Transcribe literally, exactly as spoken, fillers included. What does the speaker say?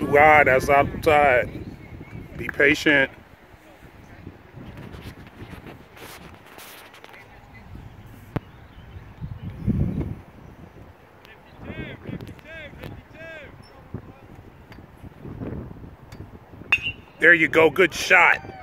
wide, that's outside. Be patient. There you go, good shot.